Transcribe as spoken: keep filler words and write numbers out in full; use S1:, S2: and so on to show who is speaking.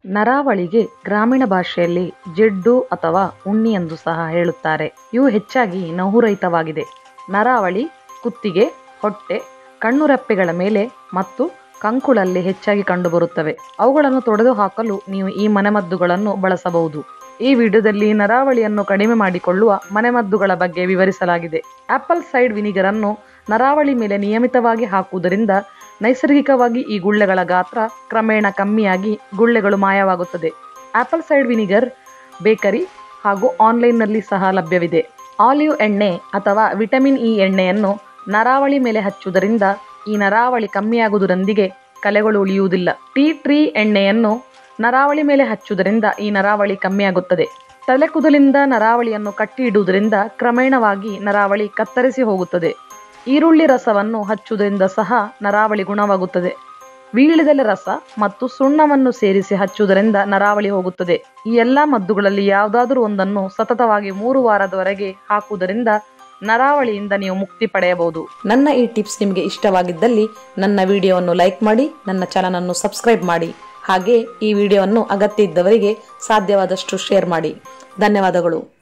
S1: ನರಾವಳಿಗೆ ಗ್ರಾಮೀಣ ಭಾಷೆಯಲ್ಲಿ ಜೆಡ್ಡು ಅಥವಾ ಉಣ್ಣಿ ಎಂದು ಸಹ ಹೇಳುತ್ತಾರೆ. ಇವು ಹೆಚ್ಚಾಗಿ ನೋವುರಹಿತವಾಗಿದೆ. ನರಾವಳಿ ಕುತ್ತಿಗೆ, ಹೊಟ್ಟೆ, ಕಣ್ಣುರೆಪ್ಪೆಗಳ ಮೇಲೆ ಮತ್ತು ಕಂಕುಳಲ್ಲಿ ಹೆಚ್ಚಾಗಿ ಕಂಡುಬರುತ್ತವೆ. ಅವುಗಳನ್ನು ತೊಡೆದುಹಾಕಲು ನೀವು ಈ ಮನೆಮದ್ದುಗಳನ್ನು ಬಳಸಬಹುದು. ಈ ವಿಡಿಯೋದಲ್ಲಿ ನರಾವಳಿಯನ್ನು ಕಡಿಮೆ ಮಾಡಿಕೊಳ್ಳುವ ಮನೆಮದ್ದುಗಳ ಬಗ್ಗೆ ವಿವರಿಸಲಾಗಿದೆ. ಆಪಲ್ ಸೈಡ್ ವಿನಿಗರ್ ಅನ್ನು ನರಾವಳಿ ಮೇಲೆ ನಿಯಮಿತವಾಗಿ ಹಾಕುವುದರಿಂದ ನೈಸರ್ಗಿಕವಾಗಿ ಈ ಗುಳ್ಳೆಗಳ ಗಾತ್ರ ಕ್ರಮೇಣ ಕಮ್ಮಿಯಾಗಿ ಗುಳ್ಳೆಗಳು ಮಾಯವಾಗುತ್ತದೆ. ಆಪಲ್ ಸೈಡ್ ವಿನಿಗರ್ ಬೇಕರಿ ಹಾಗೂ ಆನ್ಲೈನ್ನಲ್ಲಿ ಸಹ ಲಭ್ಯವಿದೆ. ಆಲಿವ್ ಎಣ್ಣೆ ಅಥವಾ ವಿಟಮಿನ್ ಇ ಎಣ್ಣೆಯನ್ನು ನರಾವಳಿ ಮೇಲೆ ಹಚ್ಚುವುದರಿಂದ ಈ ನರಾವಳಿ ಕಮ್ಮಿಯಾಗುವುದರೊಂದಿಗೆ ಕಲೆಗಳು ಉಳಿಯುವುದಿಲ್ಲ. ಟೀ ಟ್ರೀ ಎಣ್ಣೆಯನ್ನು ನರಾವಳಿ ಮೇಲೆ ಹಚ್ಚುವುದರಿಂದ ಈ ನರಾವಳಿ ಕಮ್ಮಿಯಾಗುತ್ತದೆ. ತಲೆ ಕೂದಲಿಂದ ನರಾವಳಿಯನ್ನು ಕಟ್ಟಿ ಇಡುವುದರಿಂದ ಕ್ರಮೇಣವಾಗಿ ನರಾವಳಿ ಕತ್ತರಿಸಿ ಹೋಗುತ್ತದೆ. ಈರುಳ್ಳಿ ರಸವನ್ನು ಹಚ್ಚುವುದರಿಂದ ಸಹ ನರಾವಳಿ ಗುಣವಾಗುತ್ತದೆ. ವೀಳ್ಯದೆಲೆ ರಸ ಮತ್ತು ಸುಣ್ಣವನ್ನು ಸೇರಿಸಿ ಹಚ್ಚುವುದರಿಂದ ನರಾವಳಿ ಹೋಗುತ್ತದೆ. ಈ ಎಲ್ಲಾ ಮದ್ದುಗಳಲ್ಲಿ ಯಾವುದಾದರೂ ಒಂದನ್ನು ಸತತವಾಗಿ ಮೂರು ವಾರದವರೆಗೆ ಹಾಕುವುದರಿಂದ ನರಾವಳಿಯಿಂದ ನೀವು ಮುಕ್ತಿ ಪಡೆಯಬಹುದು. ನನ್ನ ಈ ಟಿಪ್ಸ್ ನಿಮಗೆ ಇಷ್ಟವಾಗಿದ್ದಲ್ಲಿ ನನ್ನ ವಿಡಿಯೋವನ್ನು ಲೈಕ್ ಮಾಡಿ, ನನ್ನ ಚಾನಲ್ ಅನ್ನು ಸಬ್ಸ್ಕ್ರೈಬ್ ಮಾಡಿ. ಹಾಗೆ ಈ ವಿಡಿಯೋವನ್ನು ಅಗತ್ಯ ಇದ್ದವರಿಗೆ ಸಾಧ್ಯವಾದಷ್ಟು ಶೇರ್ ಮಾಡಿ. ಧನ್ಯವಾದಗಳು.